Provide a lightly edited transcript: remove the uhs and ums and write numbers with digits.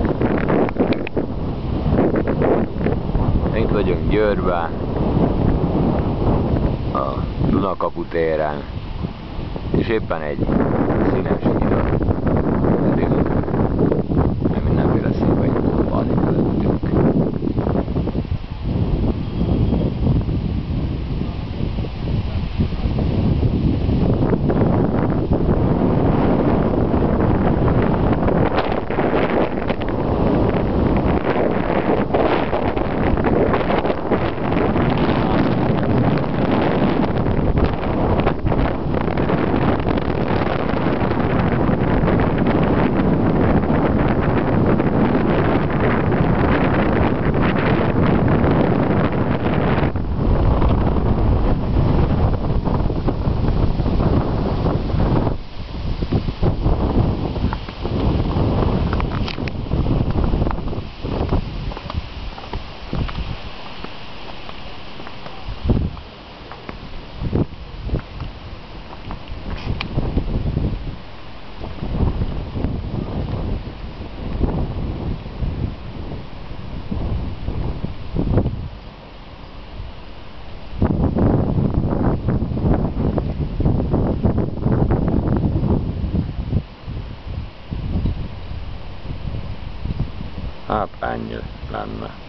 Itt vagyunk Győrben, a Dunakapu téren, és éppen egy színes hídon terülünk, mert mindenféle színben parti közöttünk. Hát ennyi lenne.